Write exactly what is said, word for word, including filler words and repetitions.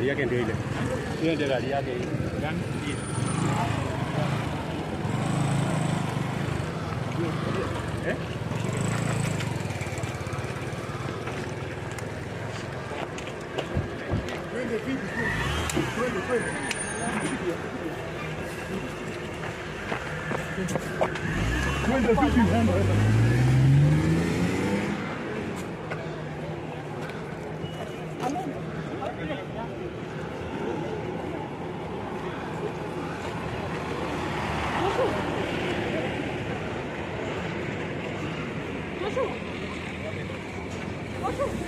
gari yake ndio ile. Hiyo ndio gari yake hii. Gani? Hii. Eh? Twende vipi? Twende twende. Twende vipi handa? Proszę. Proszę.